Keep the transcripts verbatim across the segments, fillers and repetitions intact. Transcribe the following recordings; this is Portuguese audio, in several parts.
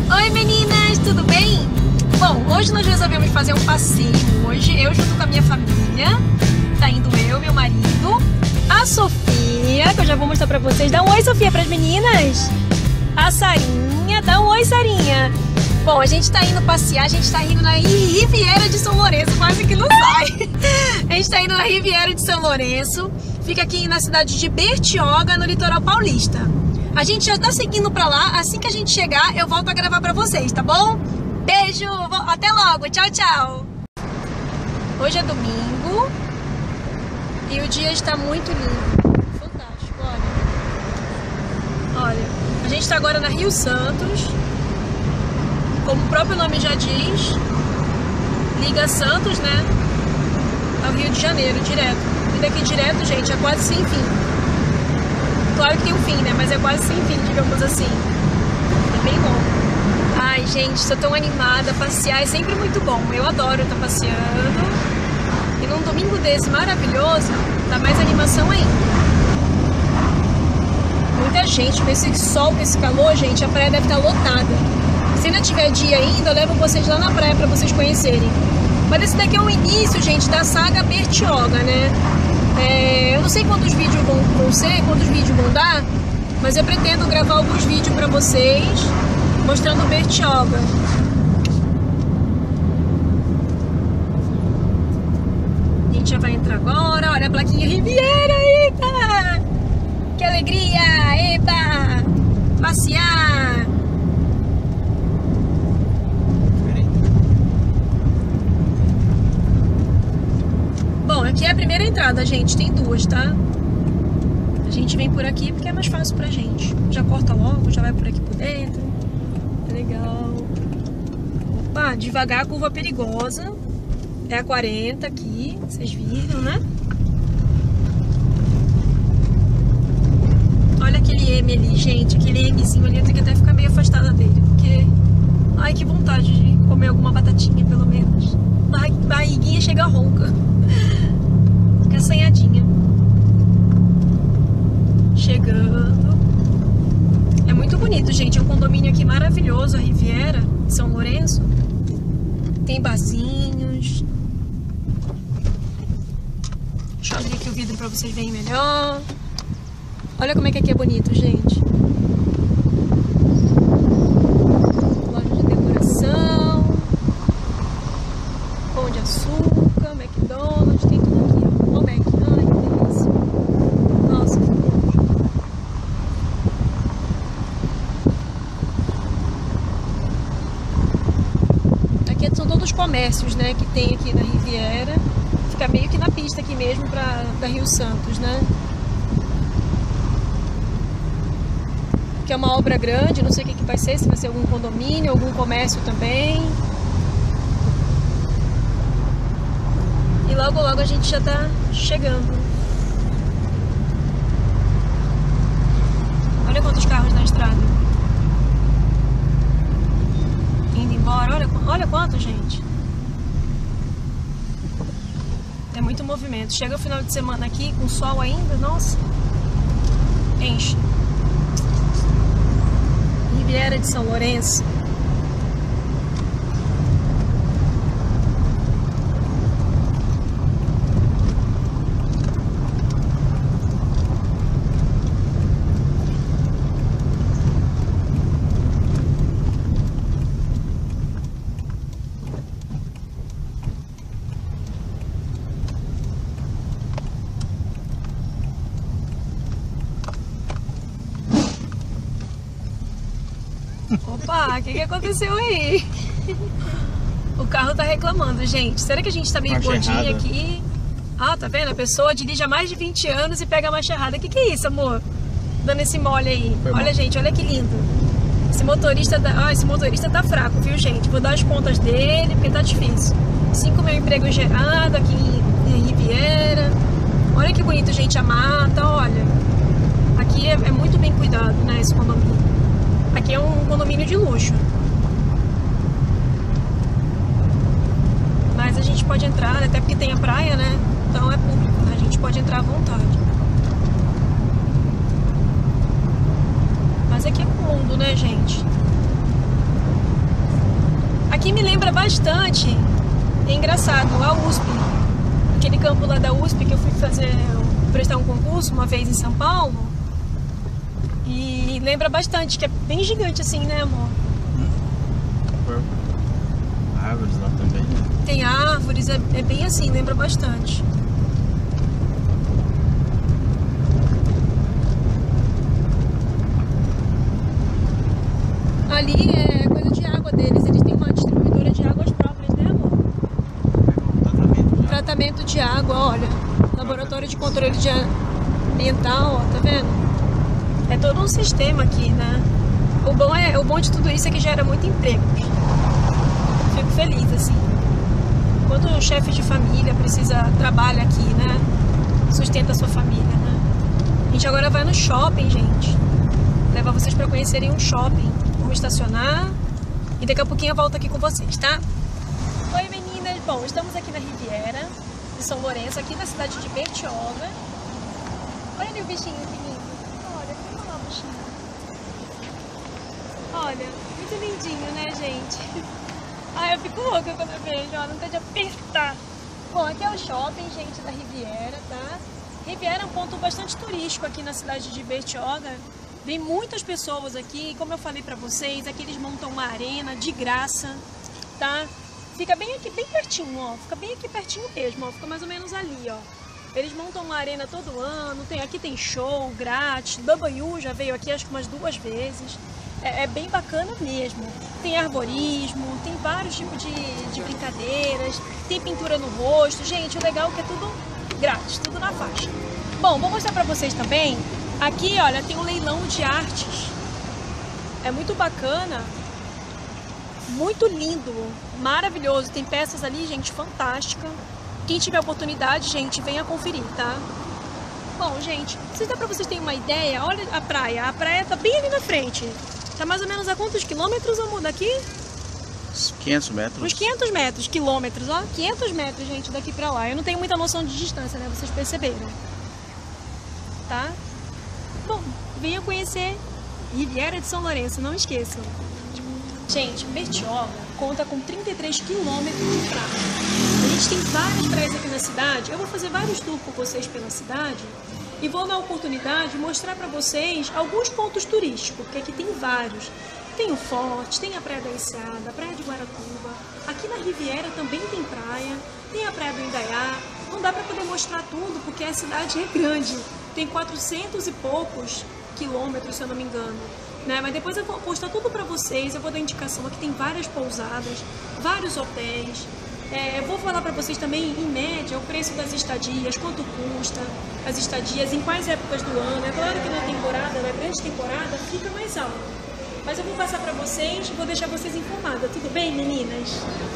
Oi meninas, tudo bem? Bom, hoje nós resolvemos fazer um passeio. Hoje eu junto com a minha família. Tá indo eu, meu marido, a Sofia, que eu já vou mostrar pra vocês. Dá um oi, Sofia, pras meninas. A Sarinha, dá um oi, Sarinha. Bom, a gente tá indo passear, a gente tá indo na Riviera de São Lourenço, quase que não sai. A gente tá indo na Riviera de São Lourenço, fica aqui na cidade de Bertioga, no litoral paulista. A gente já tá seguindo pra lá, assim que a gente chegar eu volto a gravar pra vocês, tá bom? Beijo, até logo, tchau, tchau. Hoje é domingo e o dia está muito lindo, fantástico, olha. Olha, a gente tá agora na Rio Santos. Como o próprio nome já diz, liga Santos, né, ao Rio de Janeiro, direto. E daqui direto, gente, é quase sem fim. Claro que tem um fim, né, mas é quase sem fim, digamos assim. É bem longo. Ai, gente, estou tão animada. Passear é sempre muito bom. Eu adoro estar passeando. E num domingo desse maravilhoso, dá mais animação ainda. Muita gente, com esse sol, com esse calor, gente, a praia deve estar lotada. Se ainda tiver dia ainda, eu levo vocês lá na praia pra vocês conhecerem. Mas esse daqui é o início, gente, da saga Bertioga, né? É, eu não sei quantos vídeos vão, vão ser, quantos vídeos vão dar, mas eu pretendo gravar alguns vídeos pra vocês mostrando Bertioga. A gente já vai entrar agora. Olha a plaquinha Riviera, eita! Que alegria, eita! Passear! Bom, aqui é a primeira entrada, gente. Tem duas, tá? A gente vem por aqui porque é mais fácil pra gente. Já corta logo, já vai por aqui por dentro. É legal. Opa, devagar, curva perigosa. É a quarenta aqui, vocês viram, né? Olha aquele M ali, gente. Aquele Mzinho ali, eu tenho que até ficar meio afastada dele. Porque... ai, que vontade de comer alguma batatinha, pelo menos. Barriguinha chega ronca. Fica assanhadinha. Chegando. É muito bonito, gente. É um condomínio aqui maravilhoso, a Riviera de São Lourenço. Tem barzinhos. Deixa eu abrir aqui o vidro pra vocês verem melhor. Olha como é que aqui é bonito, gente. Loja de decoração. Pão de açúcar, McDonald's, tem tudo aqui, ó. Ó o Mac, ai que delícia. Nossa, que bom. Aqui são todos os comércios, né, que tem aqui na Riviera. Fica meio que na pista aqui mesmo pra, da Rio Santos, né. Que é uma obra grande, não sei o que, que vai ser, se vai ser algum condomínio, algum comércio também. E logo logo a gente já tá chegando. Olha quantos carros na estrada. Indo embora, olha, olha quanto, gente. É muito movimento. Chega o final de semana aqui, com sol ainda, nossa. Enche. Riviera de São Lourenço. Opa, o que, que aconteceu aí? O carro tá reclamando, gente. Será que a gente tá meio gordinha aqui? Ah, tá vendo? A pessoa dirige há mais de vinte anos e pega a marcha errada. O que, que é isso, amor? Dando esse mole aí. Foi olha, bom. Gente, olha que lindo. Esse motorista, tá... ah, esse motorista tá fraco, viu, gente? Vou dar as contas dele, porque tá difícil. Cinco mil empregos gerados aqui em, em Riviera. Olha que bonito, gente, a mata, olha. Aqui é, é muito bem cuidado, né, esse condomínio. Aqui é um condomínio de luxo. Mas a gente pode entrar, até porque tem a praia, né? Então é público, né? A gente pode entrar à vontade. Mas aqui é um mundo, né, gente? Aqui me lembra bastante, é engraçado, a U S P. Aquele campo lá da U S P que eu fui fazer, prestar um concurso uma vez em São Paulo. E lembra bastante, que é bem gigante assim, né, amor? Árvores lá também. Tem árvores, é, é bem assim, lembra bastante. Ali é coisa de água deles, eles têm uma distribuidora de águas próprias, né, amor? Tratamento de água. Tratamento de água, olha. Laboratório de controle de ambiental, ó, tá vendo? É todo um sistema aqui, né? O bom, é, o bom de tudo isso é que gera muito emprego. Fico feliz, assim. Quando o chefe de família precisa, trabalha aqui, né? Sustenta a sua família, né? A gente agora vai no shopping, gente. Levar vocês pra conhecerem um shopping. Vamos estacionar e daqui a pouquinho eu volto aqui com vocês, tá? Oi, meninas! Bom, estamos aqui na Riviera de São Lourenço, aqui na cidade de Bertioga. Olha ali o bichinho, menino. Olha, como lá o bichinho. Olha, muito lindinho, né, gente? Ai, eu fico louca quando eu vejo, ó, não tem de apertar. Bom, aqui é o shopping, gente, da Riviera, tá? Riviera é um ponto bastante turístico aqui na cidade de Bertioga. Vem muitas pessoas aqui, como eu falei pra vocês, aqui eles montam uma arena de graça, tá? Fica bem aqui, bem pertinho, ó. Fica bem aqui pertinho mesmo, ó. Fica mais ou menos ali, ó. Eles montam uma arena todo ano, tem, aqui tem show grátis. W U já veio aqui acho que umas duas vezes. É, é bem bacana mesmo. Tem arborismo, tem vários tipos de, de brincadeiras, tem pintura no rosto. Gente, o legal é que é tudo grátis, tudo na faixa. Bom, vou mostrar pra vocês também. Aqui, olha, tem um leilão de artes. É muito bacana. Muito lindo, maravilhoso. Tem peças ali, gente, fantástica. Quem tiver oportunidade, gente, venha conferir, tá? Bom, gente, se dá pra vocês terem uma ideia, olha a praia. A praia tá bem ali na frente. Tá mais ou menos a quantos quilômetros, amor, daqui? Uns quinhentos metros. Uns quinhentos metros, quilômetros, ó. quinhentos metros, gente, daqui pra lá. Eu não tenho muita noção de distância, né? Vocês perceberam. Tá? Bom, venham conhecer Riviera de São Lourenço, não esqueçam. Gente, Bertioga conta com trinta e três quilômetros de praia. A gente tem várias praias aqui na cidade. Eu vou fazer vários tours com vocês pela cidade e vou, na oportunidade, mostrar para vocês alguns pontos turísticos, porque aqui tem vários. Tem o Forte, tem a Praia da Enseada, a Praia de Guaratuba. Aqui na Riviera também tem praia, tem a Praia do Indaiá. Não dá para poder mostrar tudo, porque a cidade é grande. Tem quatrocentos e poucos quilômetros, se eu não me engano. Né? Mas depois eu vou postar tudo para vocês, eu vou dar indicação. Aqui tem várias pousadas, vários hotéis. É, eu vou falar para vocês também, em média, o preço das estadias, quanto custa as estadias, em quais épocas do ano. É claro que na temporada, na grande temporada, fica mais alto. Mas eu vou passar para vocês e vou deixar vocês informadas. Tudo bem, meninas?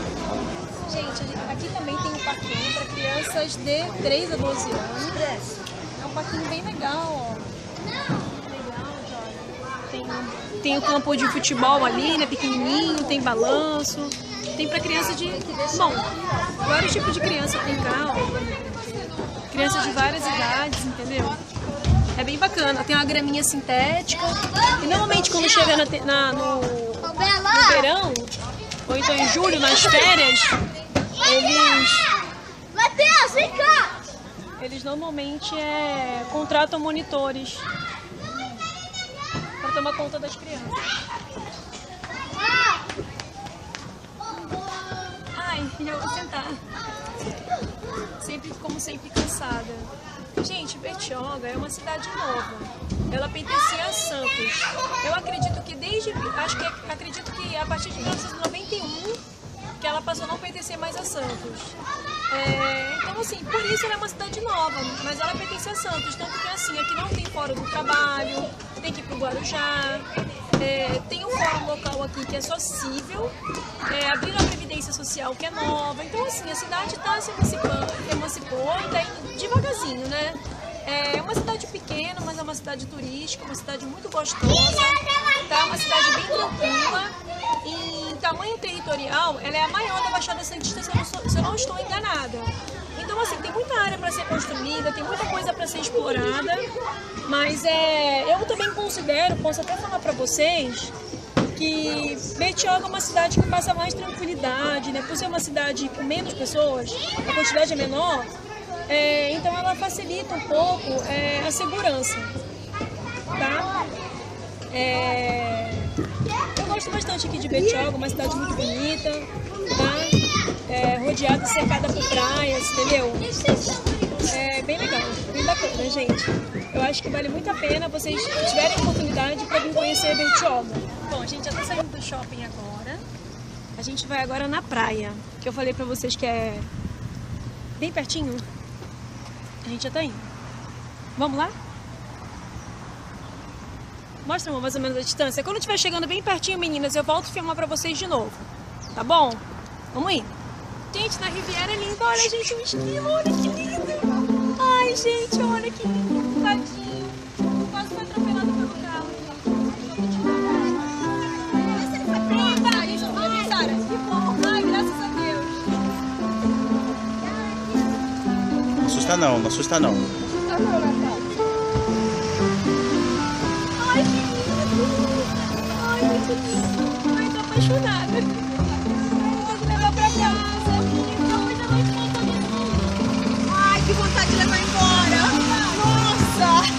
Gente, aqui também tem um parquinho para crianças de três a doze anos. É um parquinho bem legal, ó. Tem, tem o campo de futebol ali, né, pequenininho, tem balanço, tem pra criança de... Bom, vários tipos de criança tem cá, ó. Crianças de várias idades, entendeu? É bem bacana, tem uma graminha sintética. E normalmente quando chega na, na, no, no verão, ou então em julho, nas férias, eles... Matheus, vem cá! Eles normalmente é, contratam monitores para tomar conta das crianças. Ai, já vou sentar. Sempre, como sempre, cansada. Gente, Bertioga é uma cidade nova. Ela pertencia a Santos. Eu acredito que desde, acho que acredito que a partir de mil novecentos e noventa e um que ela passou a não pertencer mais a Santos. É, então assim, por isso ela é uma cidade nova, mas ela pertence a Santos, tanto que assim, aqui não tem fórum do trabalho, tem que ir pro Guarujá, é, tem um fórum local aqui que é Sociável, é, abriram a Previdência Social que é nova, então assim, a cidade está se emancipando, emancipou e está indo devagarzinho, né? É uma cidade pequena, mas é uma cidade turística, uma cidade muito gostosa, tá? Uma cidade bem tranquila. Em tamanho territorial, ela é a maior da Baixada Santista, se eu não, sou, se eu não estou enganada. Então, assim, tem muita área para ser construída, tem muita coisa para ser explorada, mas é, eu também considero, posso até falar para vocês, que Bertioga é uma cidade que passa mais tranquilidade, né? Por ser uma cidade com menos pessoas, a quantidade é menor, é, então ela facilita um pouco é, a segurança, tá? É, eu gosto bastante aqui de Bertioga, uma cidade muito bonita, tá? É, rodeada, cercada por praias, entendeu? É bem legal, bem bacana, gente. Eu acho que vale muito a pena vocês tiverem oportunidade para vir conhecer Bertioga. Bom, a gente já tá saindo do shopping agora. A gente vai agora na praia, que eu falei pra vocês que é bem pertinho. A gente já tá indo. Vamos lá? Mostra mais ou menos a distância. Quando estiver chegando bem pertinho, meninas, eu volto a filmar pra vocês de novo. Tá bom? Vamos ir. Gente, na Riviera é lindo. Olha, gente, o esquilo. Olha que lindo. Ai, gente, olha que lindo. Tadinho. Quase foi atropelado pelo carro. Ai, Sara, que bom. Ai, graças a Deus. Não assusta não, não assusta não. Não assusta não, Natal. Ai, que lindo. Ai, muito lindo. Ai, tô apaixonada. Vou levar pra casa. Então, hoje à noite volta aqui. Ai, que vontade de levar embora. Nossa.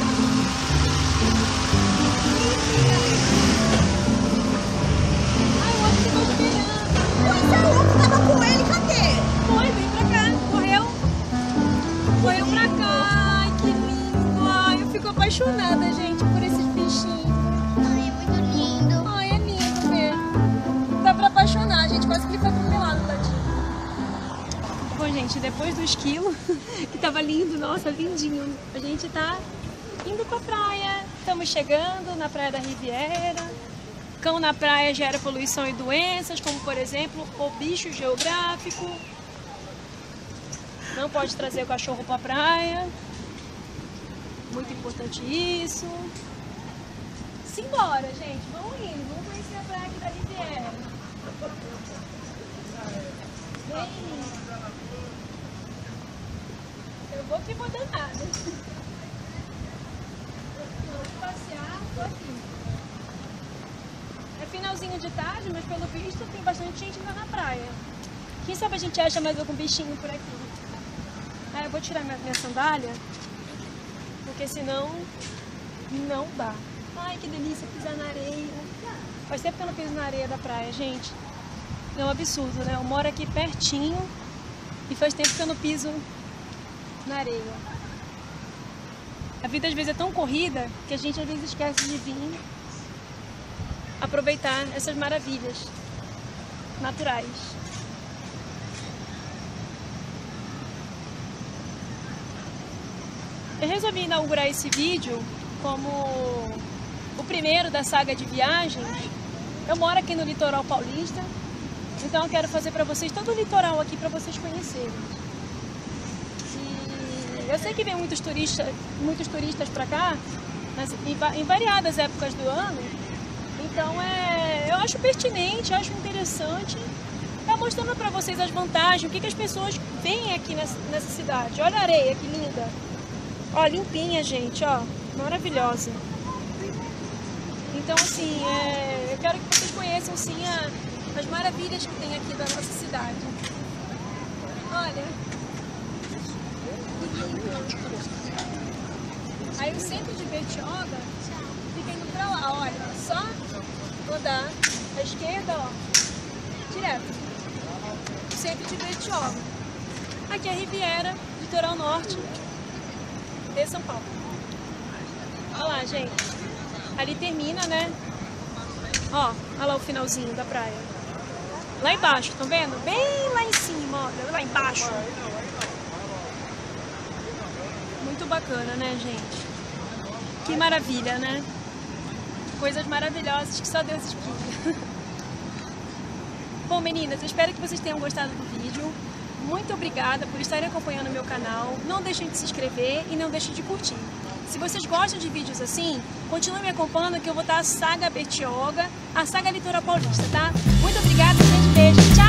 Ai, o outro ficou esperando. Pois é, o outro tava com ele, cadê? Foi, vem pra cá. Correu. Correu pra cá. Ai, que lindo. Ai, eu fico apaixonada, gente, por esses bichinhos. Ai, é muito lindo. Ai, é lindo ver. Dá pra apaixonar, gente. Quase que ele foi atropelado, tadinho. Bom, gente, depois do esquilo, que tava lindo, nossa, lindinho, a gente tá indo pra praia. Estamos chegando na Praia da Riviera. Cão na praia gera poluição e doenças, como, por exemplo, o bicho geográfico. Não pode trazer o cachorro pra praia. Muito importante isso. Simbora, gente. Vamos indo. Vamos conhecer a praia aqui da Riviera. Vem. Eu vou que vou danada. Vou passear, tô aqui. É finalzinho de tarde, mas pelo visto tem bastante gente indo na praia. Quem sabe a gente acha mais algum bichinho por aqui. Ah, eu vou tirar minha, minha sandália, porque senão não dá. Ai, que delícia pisar na areia. Faz tempo que eu não piso na areia da praia, gente. É um absurdo, né? Eu moro aqui pertinho e faz tempo que eu não piso na areia. A vida às vezes é tão corrida que a gente às vezes esquece de vir aproveitar essas maravilhas naturais. Eu resolvi inaugurar esse vídeo como o primeiro da saga de viagens. Eu moro aqui no litoral paulista, então eu quero fazer para vocês todo o litoral aqui para vocês conhecerem. E eu sei que vem muitos turistas, muitos turistas para cá, mas em variadas épocas do ano. Então é, eu acho pertinente, acho interessante estar mostrando para vocês as vantagens, o que, que as pessoas veem aqui nessa, nessa cidade. Olha a areia, que linda. Ó, limpinha, gente, ó, maravilhosa. Então, assim, é, eu quero que vocês conheçam, sim, a, as maravilhas que tem aqui da nossa cidade. Olha. Que lindo. Aí o centro de Bertioga fica indo pra lá, olha, só rodar à esquerda, ó, direto. O centro de Bertioga. Aqui é a Riviera, litoral norte de São Paulo. Olha lá, gente. Ali termina, né? Ó, olha lá o finalzinho da praia. Lá embaixo, estão vendo? Bem lá em cima, ó, lá embaixo. Muito bacana, né, gente? Que maravilha, né? Coisas maravilhosas que só Deus explica. Bom, meninas, eu espero que vocês tenham gostado do vídeo. Muito obrigada por estarem acompanhando o meu canal. Não deixem de se inscrever e não deixem de curtir. Se vocês gostam de vídeos assim, continuem me acompanhando que eu vou estar a saga Bertioga, a saga Litoral Paulista, tá? Muito obrigada, um grande beijo. Tchau!